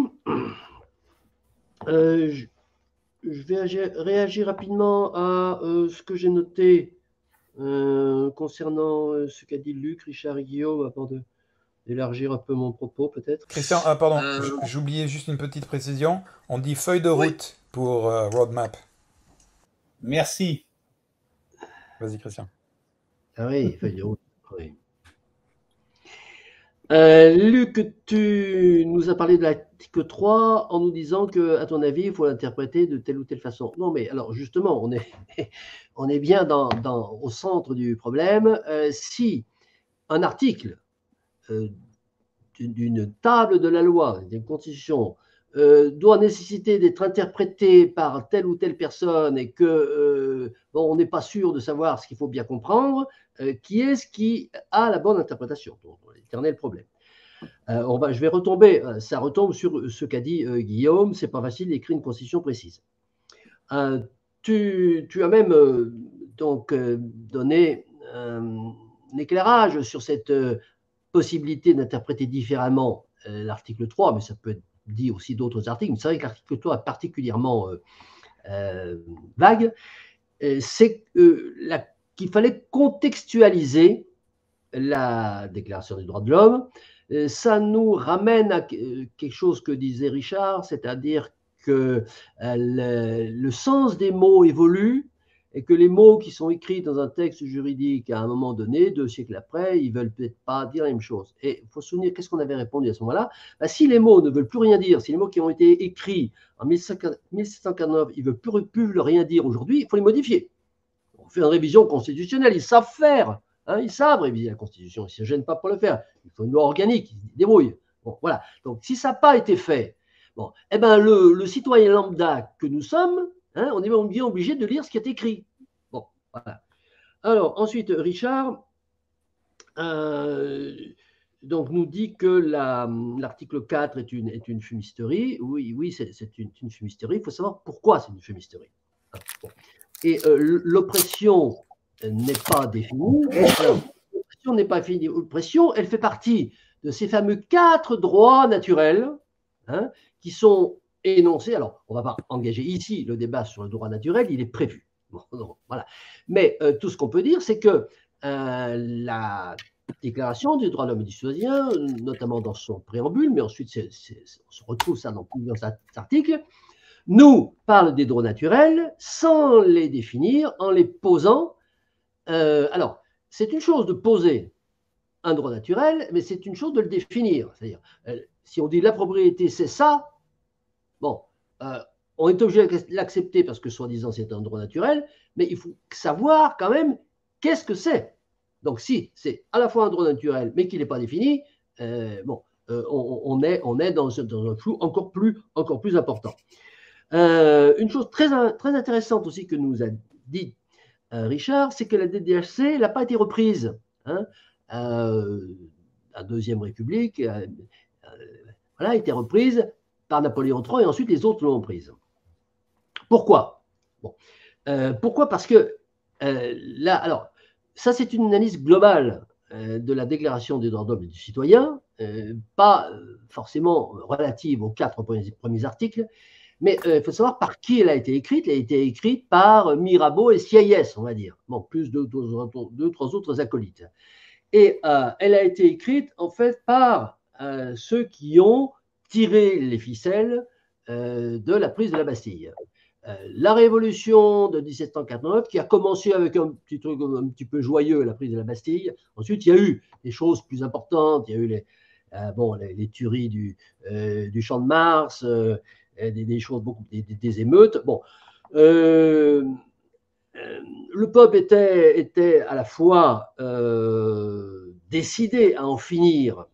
Euh, je, je vais agir- réagir rapidement à euh, ce que j'ai noté euh, concernant euh, ce qu'a dit Luc, Richard et Guillaume, avant de- d'élargir un peu mon propos, peut-être. Christian, ah pardon, Euh, j- j'oubliais juste une petite précision. On dit feuille de oui. route pour euh, roadmap. Merci. Vas-y, Christian. Ah oui, feuille de route. Oui. Euh, Luc, tu nous as parlé de l'article trois en nous disant que, à ton avis, il faut l'interpréter de telle ou telle façon. Non, mais alors justement, on est, on est bien dans, dans- au centre du problème. Euh, si un article euh, d'une d'une table de la loi, d'une constitution, euh, doit nécessiter d'être interprété par telle ou telle personne et que euh, bon, on n'est pas sûr de savoir ce qu'il faut bien comprendre, euh, qui est-ce qui a la bonne interprétation? Donc, l'éternel problème. Euh, on va, je vais retomber, euh, ça retombe sur ce qu'a dit euh, Guillaume, c'est pas facile d'écrire une constitution précise. Euh, tu, tu as même euh, donc euh, donné euh, un éclairage sur cette euh, possibilité d'interpréter différemment euh, l'article trois, mais ça peut être dit aussi d'autres articles. Mais c'est vrai que l'article trois est particulièrement euh, euh, vague. Euh, c'est euh, la- qu'il fallait contextualiser la Déclaration des droits de l'homme. Euh, Ça nous ramène à euh, quelque chose que disait Richard, c'est-à-dire que euh, le, le sens des mots évolue et que les mots qui sont écrits dans un texte juridique à un moment donné, deux siècles après, ils ne veulent peut-être pas dire la même chose. Et il faut se souvenir, qu'est-ce qu'on avait répondu à ce moment-là? Ben, si les mots ne veulent plus rien dire, si les mots qui ont été écrits en mille sept cent quarante-neuf, ils ne veulent plus, plus rien dire aujourd'hui, il faut les modifier. On fait une révision constitutionnelle, ils savent faire. Hein, ils savent réviser la Constitution, ils ne se gênent pas pour le faire. Il faut une loi organique, ils se débrouillent. Bon, voilà. Donc, si ça n'a pas été fait, bon, eh ben, le, le citoyen lambda que nous sommes, hein, on est bien obligé de lire ce qui est écrit. Bon, voilà. Alors, ensuite, Richard euh, donc, nous dit que l'article quatre est une, est une fumisterie. Oui, oui, c'est une, une fumisterie. Il faut savoir pourquoi c'est une fumisterie. Bon. Et euh, l'oppression n'est pas définie. L'oppression n'est pas définie. L'oppression, elle fait partie de ces fameux quatre droits naturels hein, qui sont énoncés. Alors, on ne va pas engager ici le débat sur le droit naturel, il est prévu. Bon, non, voilà. Mais euh, tout ce qu'on peut dire, c'est que euh, la Déclaration des droits de l'homme et du citoyen, notamment dans son préambule, mais ensuite c'est, c'est, on se retrouve ça dans plusieurs articles, nous parle des droits naturels sans les définir, en les posant. Euh, alors, c'est une chose de poser un droit naturel, mais c'est une chose de le définir. C'est-à-dire, euh, si on dit la propriété, c'est ça, bon, euh, on est obligé de l'accepter parce que soi-disant c'est un droit naturel, mais il faut savoir quand même qu'est-ce que c'est. Donc, si c'est à la fois un droit naturel, mais qu'il n'est pas défini, euh, bon, euh, on, on, est, on est dans, dans un flou encore plus, encore plus important. Euh, une chose très, très intéressante aussi que nous a dit euh, Richard, c'est que la D D H C n'a pas été reprise. Hein, euh, la Deuxième République euh, euh, voilà, a été reprise par Napoléon trois et ensuite les autres l'ont prise. Pourquoi bon. euh, Pourquoi Parce que euh, là, alors, ça c'est une analyse globale euh, de la Déclaration des droits de l'homme et du citoyen, euh, pas euh, forcément relative aux quatre premiers, premiers articles, Mais il euh, faut savoir par qui elle a été écrite. Elle a été écrite par Mirabeau et Sieyès, on va dire. Bon, plus deux, deux, deux trois autres acolytes. Et euh, elle a été écrite, en fait, par euh, ceux qui ont tiré les ficelles euh, de la prise de la Bastille. Euh, la révolution de mille sept cent quarante-neuf, qui a commencé avec un petit truc un petit peu joyeux, la prise de la Bastille. Ensuite, il y a eu des choses plus importantes. Il y a eu les, euh, bon, les, les tueries du, euh, du Champ de Mars, euh, des, des choses beaucoup, des, des émeutes. Bon, euh, euh, le peuple était, était à la fois euh, décidé à en finir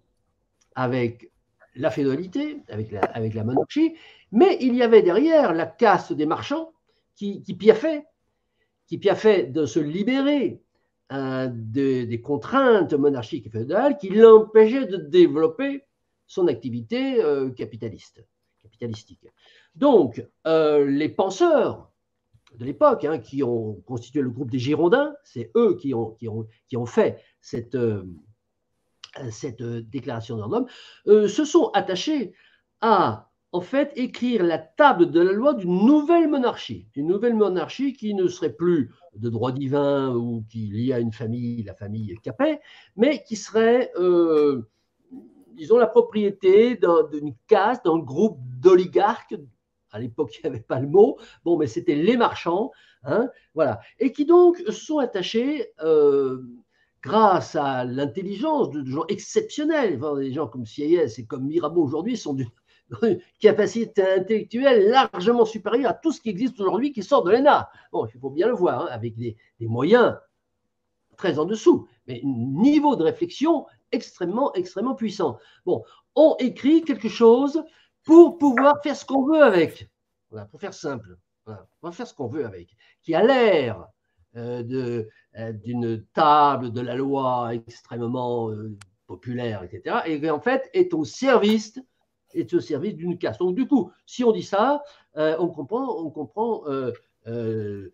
avec la féodalité, avec la, avec la monarchie, mais il y avait derrière la caste des marchands qui, qui piaffaient, qui piaffaient de se libérer euh, de, des contraintes monarchiques et féodales qui l'empêchaient de développer son activité euh, capitaliste, capitalistique. Donc, euh, les penseurs de l'époque, hein, qui ont constitué le groupe des Girondins, c'est eux qui ont, qui ont, qui ont fait cette, euh, cette déclaration de l'homme, euh, se sont attachés à, en fait, écrire la table de la loi d'une nouvelle monarchie, une nouvelle monarchie qui ne serait plus de droit divin ou qui liée à une famille, la famille Capet, mais qui serait, euh, disons, la propriété d'une caste, d'un groupe d'oligarques. À l'époque, il n'y avait pas le mot. Bon, mais c'était les marchands, hein, voilà, et qui donc se sont attachés, euh, grâce à l'intelligence de gens exceptionnels, enfin, des gens comme Sieyès et comme Mirabeau aujourd'hui sont d'une capacité intellectuelle largement supérieure à tout ce qui existe aujourd'hui qui sort de l'E N A. Bon, il faut bien le voir, hein, avec des, des moyens très en dessous, mais un niveau de réflexion extrêmement, extrêmement puissant. Bon, on écrit quelque chose pour pouvoir faire ce qu'on veut avec. Voilà, pour faire simple. Voilà, on va faire ce qu'on veut avec. Qui a l'air euh, d'une euh, table de la loi extrêmement euh, populaire, et cetera. Et qui en fait est au service, est au service d'une caste. Donc du coup, si on dit ça, euh, on comprend, on comprend euh, euh,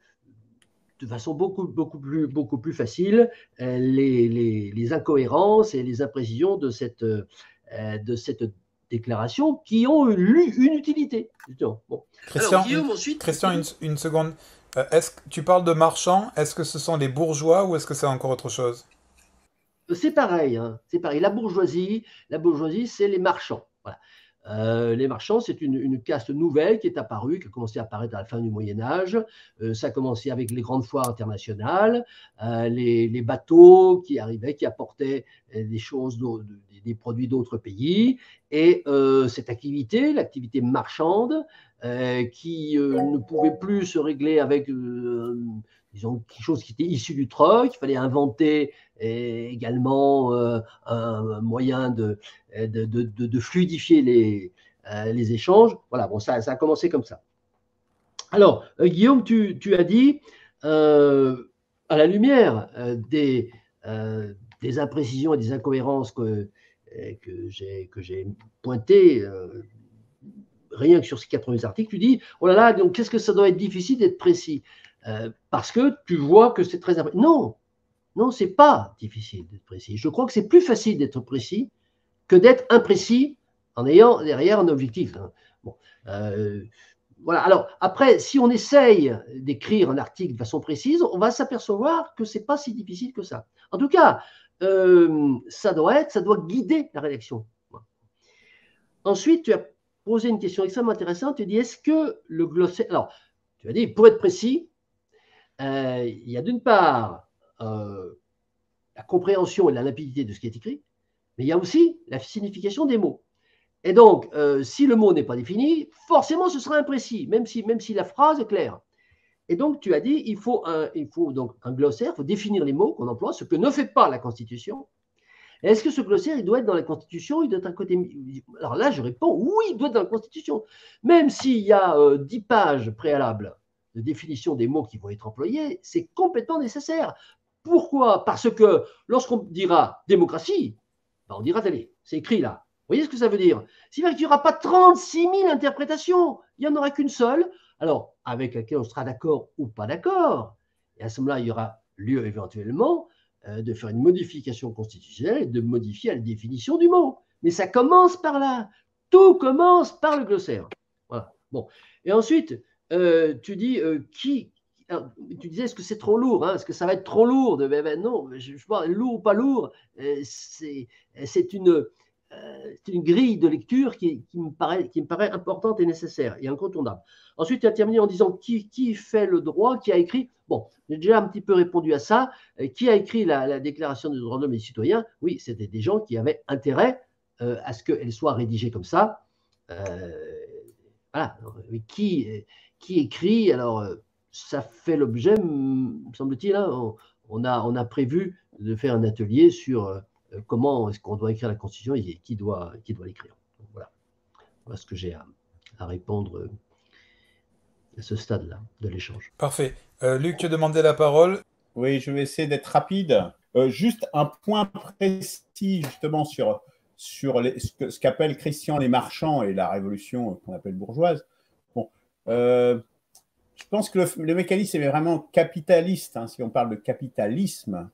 de façon beaucoup, beaucoup, plus, beaucoup plus facile euh, les, les, les incohérences et les imprécisions de cette, euh, de cette déclarations qui ont une, une utilité. Bon. Christian, Alors, Guillaume, ensuite, Christian une, une seconde. Euh, est-ce que tu parles de marchands? Est-ce que ce sont des bourgeois ou est-ce que c'est encore autre chose? C'est pareil, hein, c'est pareil. La bourgeoisie, la bourgeoisie, c'est les marchands. Voilà. Euh, les marchands, c'est une, une caste nouvelle qui est apparue, qui a commencé à apparaître à la fin du Moyen-Âge. Euh, ça a commencé avec les grandes foires internationales, euh, les, les bateaux qui arrivaient, qui apportaient des choses, des, des produits d'autres pays. Et euh, cette activité, l'activité marchande, euh, qui euh, ne pouvait plus se régler avec euh, disons, quelque chose qui était issu du troc. Il fallait inventer et également euh, un moyen de, de, de, de fluidifier les, euh, les échanges. Voilà, bon, ça, ça a commencé comme ça. Alors, euh, Guillaume, tu, tu as dit, euh, à la lumière euh, des, euh, des imprécisions et des incohérences que, que j'ai pointées, euh, rien que sur ces quatre-vingts articles, tu dis, oh là là, donc qu'est-ce que ça doit être difficile d'être précis euh, parce que tu vois que c'est très important. Non, non, c'est pas difficile d'être précis. Je crois que c'est plus facile d'être précis que d'être imprécis en ayant derrière un objectif. Hein. Bon, euh, voilà. Alors après, si on essaye d'écrire un article de façon précise, on va s'apercevoir que c'est pas si difficile que ça. En tout cas, euh, ça doit être, ça doit guider la rédaction. Voilà. Ensuite, tu as posé une question extrêmement intéressante. Tu dis, est-ce que le glossaire... Alors, tu as dit, pour être précis, euh, il y a d'une part euh, la compréhension et la limpidité de ce qui est écrit, mais il y a aussi la signification des mots. Et donc, euh, si le mot n'est pas défini, forcément, ce sera imprécis, même si, même si la phrase est claire. Et donc, tu as dit, il faut un, il faut donc un glossaire, il faut définir les mots qu'on emploie, ce que ne fait pas la Constitution. Est-ce que ce glossaire, il doit être dans la Constitution, il doit être à côté... Alors là, je réponds, oui, il doit être dans la Constitution. Même s'il y a euh, dix pages préalables de définition des mots qui vont être employés, c'est complètement nécessaire. Pourquoi? Parce que lorsqu'on dira démocratie, ben on dira télé, c'est écrit là. Vous voyez ce que ça veut dire? C'est-à-dire qu'il n'y aura pas trente-six mille interprétations, il n'y en aura qu'une seule, alors avec laquelle on sera d'accord ou pas d'accord. Et à ce moment-là, il y aura lieu éventuellement euh, de faire une modification constitutionnelle et de modifier la définition du mot. Mais ça commence par là. Tout commence par le glossaire. Voilà. Bon. Et ensuite, euh, tu dis euh, qui. Alors, tu disais, est-ce que c'est trop lourd, hein? Est-ce que ça va être trop lourd de... ben, ben, non, je, je pense, lourd ou pas lourd, euh, c'est c'est une, euh, c'est une grille de lecture qui, qui, me paraît, qui me paraît importante et nécessaire et incontournable. Ensuite, tu as terminé en disant qui, qui fait le droit, qui a écrit. Bon, j'ai déjà un petit peu répondu à ça. Euh, qui a écrit la, la Déclaration des droits de l'homme et des citoyens? Oui, c'était des gens qui avaient intérêt euh, à ce qu'elle soit rédigée comme ça. Euh, voilà. Mais qui, qui écrit? Alors, euh, ça fait l'objet, me semble-t-il, hein, on, on, a, on a prévu de faire un atelier sur euh, comment est-ce qu'on doit écrire la Constitution et qui doit, qui doit l'écrire. Voilà. Voilà ce que j'ai à, à répondre à ce stade-là de l'échange. Parfait. Euh, Luc, tu demandais la parole. Oui, je vais essayer d'être rapide. Euh, juste un point précis, justement, sur, sur les, ce qu'appelle Christian les marchands et la révolution qu'on appelle bourgeoise. Bon, euh, je pense que le, le mécanisme est vraiment capitaliste, hein, si on parle de capitalisme.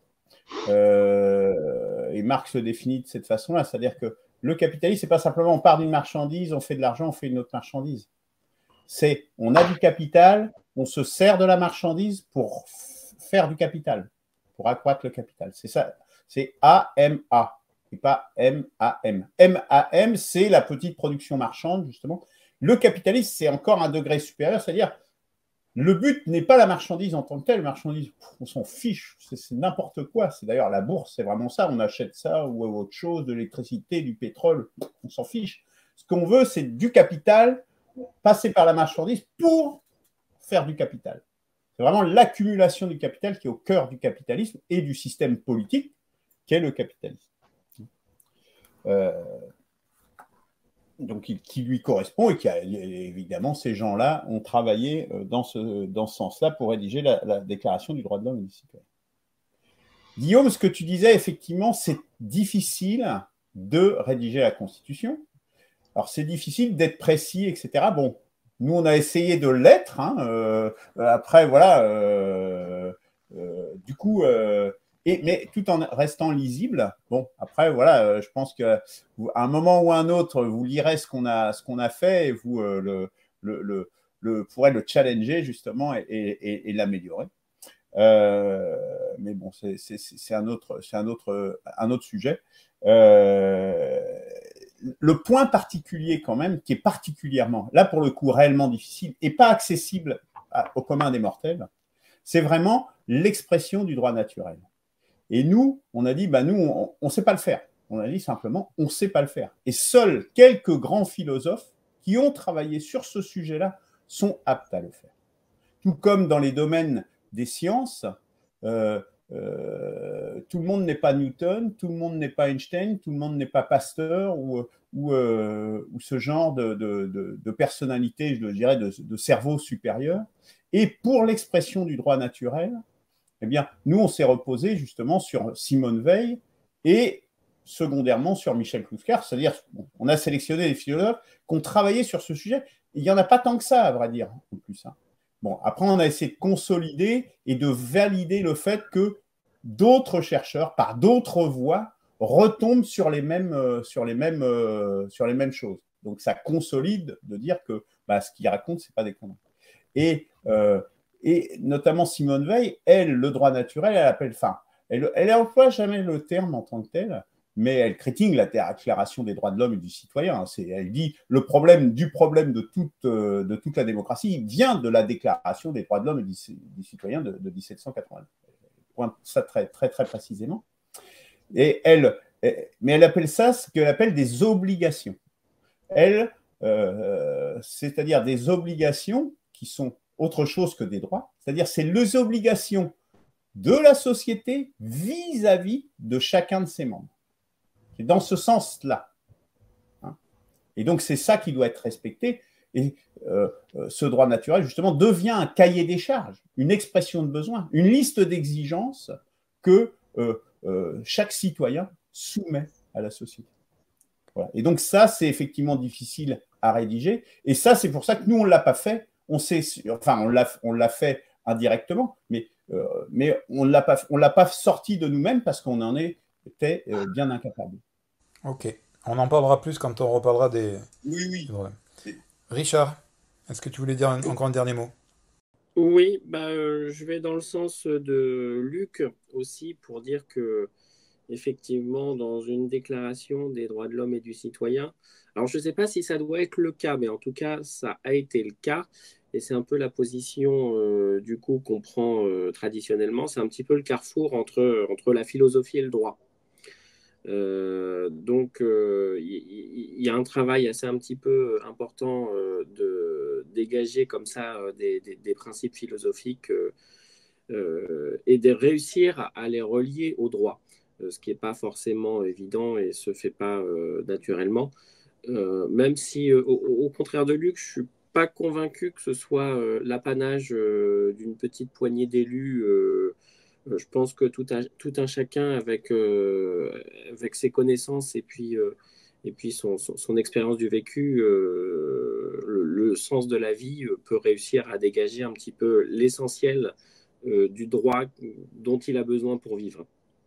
Euh, et Marx le définit de cette façon-là, c'est-à-dire que le capitalisme, c'est pas simplement on part d'une marchandise, on fait de l'argent, on fait une autre marchandise. C'est on a du capital, on se sert de la marchandise pour faire du capital, pour accroître le capital. C'est ça, c'est A M A, et pas M A M. M A M, c'est la petite production marchande, justement. Le capitalisme, c'est encore un degré supérieur, c'est-à-dire le but n'est pas la marchandise en tant que telle. La marchandise, on s'en fiche, c'est n'importe quoi. C'est d'ailleurs la bourse, c'est vraiment ça. On achète ça ou autre chose, de l'électricité, du pétrole, on s'en fiche. Ce qu'on veut, c'est du capital, passer par la marchandise pour faire du capital. C'est vraiment l'accumulation du capital qui est au cœur du capitalisme et du système politique qu'est le capitalisme. Euh, donc qui lui correspond et qui a, évidemment ces gens-là ont travaillé dans ce, dans ce sens-là pour rédiger la, la Déclaration du droit de l'homme et du citoyen. Guillaume, ce que tu disais, effectivement, c'est difficile de rédiger la Constitution. Alors c'est difficile d'être précis, et cetera. Bon, nous on a essayé de l'être. Hein, euh, après, voilà. Euh, euh, du coup. Euh, Et, mais tout en restant lisible. Bon, après, voilà, je pense qu'à un moment ou à un autre, vous lirez ce qu'on a, ce qu'on a fait et vous euh, le, le, le, le, pourrez le challenger, justement, et, et, et l'améliorer. Euh, mais bon, c'est un autre, c'est un autre, un autre sujet. Euh, le point particulier, quand même, qui est particulièrement, là, pour le coup, réellement difficile et pas accessible à, au commun des mortels, c'est vraiment l'expression du droit naturel. Et nous, on a dit, bah nous, on ne sait pas le faire. On a dit simplement, on ne sait pas le faire. Et seuls quelques grands philosophes qui ont travaillé sur ce sujet-là sont aptes à le faire. Tout comme dans les domaines des sciences, euh, euh, tout le monde n'est pas Newton, tout le monde n'est pas Einstein, tout le monde n'est pas Pasteur ou, ou, euh, ou ce genre de, de, de, de personnalité, je dirais, de, de cerveau supérieur. Et pour l'expression du droit naturel, eh bien, nous, on s'est reposé justement sur Simone Veil et secondairement sur Michel Clouscar, c'est-à-dire on a sélectionné des philosophes qui ont travaillé sur ce sujet. Il n'y en a pas tant que ça, à vrai dire, en plus. Hein. Bon, après, on a essayé de consolider et de valider le fait que d'autres chercheurs, par d'autres voies, retombent sur les mêmes, euh, sur les mêmes, euh, sur les mêmes choses. Donc, ça consolide de dire que bah, ce qu'ils racontent, ce n'est pas des conneries. Et euh, Et notamment Simone Veil, elle, le droit naturel, elle appelle, enfin, elle, elle emploie jamais le terme en tant que tel, mais elle critique la Déclaration des droits de l'homme et du citoyen. Elle dit le problème du problème de toute, de toute la démocratie vient de la Déclaration des droits de l'homme et du, du citoyen de, de mille sept cent quatre-vingt-neuf. Elle pointe ça très, très, très précisément. Et elle, mais elle appelle ça ce qu'elle appelle des obligations. Elle, euh, c'est-à-dire des obligations qui sont autre chose que des droits, c'est-à-dire c'est les obligations de la société vis-à-vis de chacun de ses membres. C'est dans ce sens-là. Hein. Et donc c'est ça qui doit être respecté. Et euh, ce droit naturel, justement, devient un cahier des charges, une expression de besoin, une liste d'exigences que euh, euh, chaque citoyen soumet à la société. Voilà. Et donc ça, c'est effectivement difficile à rédiger. Et ça, c'est pour ça que nous, on ne l'a pas fait. On sait, enfin, on l'a fait indirectement, mais, euh, mais on ne l'a pas, on l'a pas sorti de nous-mêmes parce qu'on en était euh, bien incapable. Ok. On en parlera plus quand on reparlera des, oui, oui. des problèmes. Richard, Est-ce que tu voulais dire un- encore un dernier mot? Oui, bah, euh, je vais dans le sens de Luc aussi pour dire que, effectivement, dans une déclaration des droits de l'homme et du citoyen, alors je ne sais pas si ça doit être le cas, mais en tout cas, ça a été le cas, et c'est un peu la position euh, du coup qu'on prend euh, traditionnellement, c'est un petit peu le carrefour entre, entre la philosophie et le droit. Euh, donc, euh, il y, y- y a un travail assez un petit peu important euh, de dégager comme ça euh, des, des- des principes philosophiques euh, euh, et de réussir à, à les relier au droit, euh, ce qui n'est pas forcément évident et se fait pas euh, naturellement. Euh, même si, euh, au, au contraire de Luc, je suis pas convaincu que ce soit euh, l'apanage euh, d'une petite poignée d'élus. Euh, euh, je pense que tout un, tout un chacun avec, euh, avec ses connaissances et puis, euh, et puis son, son, son expérience du vécu, euh, le, le sens de la vie, euh, peut réussir à dégager un petit peu l'essentiel euh, du droit dont il a besoin pour vivre.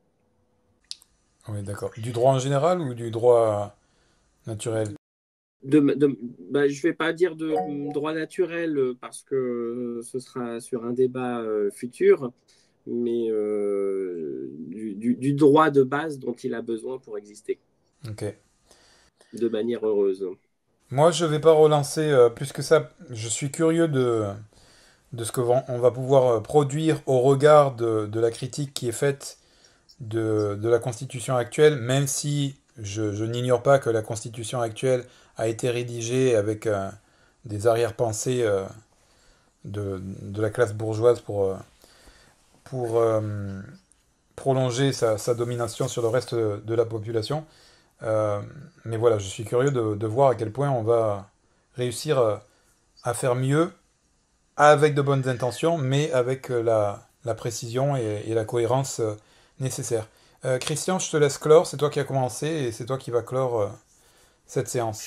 Oui, d'accord. Du droit en général ou du droit naturel? De, de, bah, je ne vais pas dire de droit naturel euh, parce que ce sera sur un débat euh, futur, mais euh, du, du- du droit de base dont il a besoin pour exister Ok. de manière heureuse. Moi, je vais pas relancer euh, plus que ça. Je suis curieux de, de ce que va- on va pouvoir euh, produire au regard de, de la critique qui est faite de, de la Constitution actuelle, même si je, je n'ignore pas que la Constitution actuelle a été rédigée avec euh, des arrière-pensées euh, de, de la classe bourgeoise pour, euh, pour euh, prolonger sa, sa domination sur le reste de la population. Euh, mais voilà, je suis curieux de, de voir à quel point on va réussir euh, à faire mieux avec de bonnes intentions, mais avec euh, la, la précision et, et la cohérence euh, nécessaires. Euh, Christian, je te laisse clore, c'est toi qui as commencé et c'est toi qui vas clore euh, cette séance.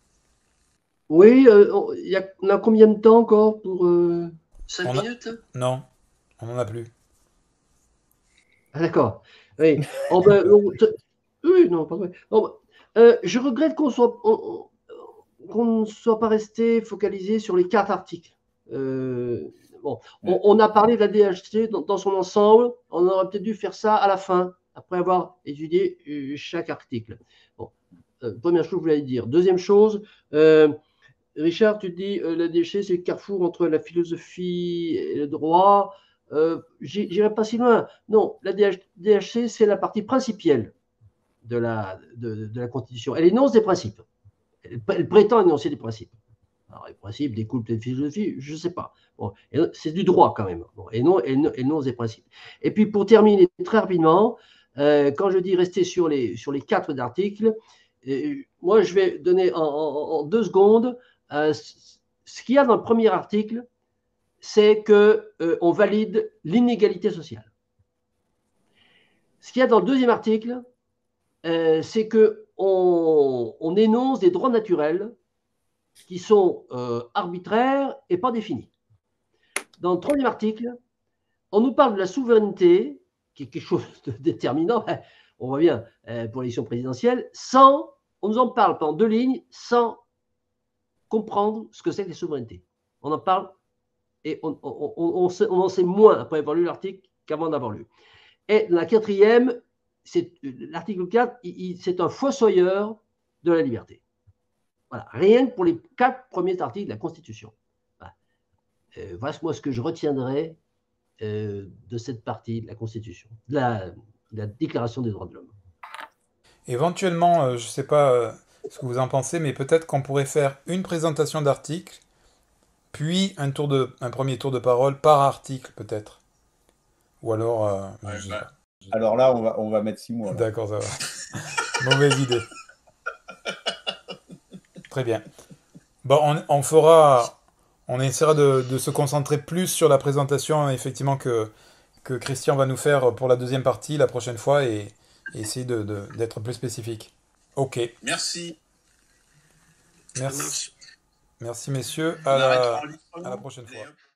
Oui, euh, on, il y a, on a combien de temps encore pour euh, cinq On a... minutes? Non, on n'en a plus. Ah, d'accord. Oui. Oh, ben, on- t- oui, non, pas vrai. Oh, ben, euh, je regrette qu'on soit, on- on- qu'on ne soit pas resté focalisé sur les quatre articles. Euh, bon, on, Ouais. on a parlé de la D H C dans, dans son ensemble. On aurait peut-être dû faire ça à la fin, après avoir étudié euh, chaque article. Bon, euh, première chose, je voulais dire. Deuxième chose, euh, Richard, tu dis euh, la D H C, c'est le carrefour entre la philosophie et le droit. Euh, J'irai pas si loin. Non, la D H C, c'est la partie principielle de la, de, de la Constitution. Elle énonce des principes. Elle, elle prétend énoncer des principes. Alors, les principes découlent peut-être de philosophie, je ne sais pas. Bon, c'est du droit quand même. Bon, et non, elle, elle énonce des principes. Et puis, pour terminer très rapidement, euh, quand je dis rester sur les, sur les quatre articles, euh, moi, je vais donner en, en, en deux secondes euh, ce qu'il y a dans le premier article, c'est qu'on euh, valide l'inégalité sociale. Ce qu'il y a dans le deuxième article, euh, c'est qu'on on énonce des droits naturels qui sont euh, arbitraires et pas définis. Dans le troisième article, on nous parle de la souveraineté, qui est quelque chose de déterminant, on voit bien, euh, pour l'élection présidentielle, sans, on nous en parle pendant deux lignes, sans comprendre ce que c'est que la souveraineté. On en parle et on, on, on, on, sait, on en sait moins après avoir lu l'article qu'avant d'avoir lu. Et la quatrième, c'est l'article quatre, c'est un fossoyeur de la liberté. Voilà, rien que pour les quatre premiers articles de la Constitution. Voilà, euh, voilà moi ce que je retiendrai euh, de cette partie de la Constitution, de la, de la Déclaration des droits de l'homme. Éventuellement, euh, je ne sais pas euh, ce que vous en pensez, mais peut-être qu'on pourrait faire une présentation d'article, puis un, tour de, un premier tour de parole par article, peut-être. Ou alors, euh, Ouais, je sais bah, pas. alors là, on va, on va mettre six mois. Là. D'accord, ça va. Mauvaise idée. Très bien. Bon, on, on fera, on essaiera de, de se concentrer plus sur la présentation, effectivement, que, que Christian va nous faire pour la deuxième partie la prochaine fois et, et essayer de, de- d'être plus spécifique. Ok. Merci. Merci. Merci, messieurs. À On arrête la, à la l'enregistrement. prochaine Allez, fois. hop.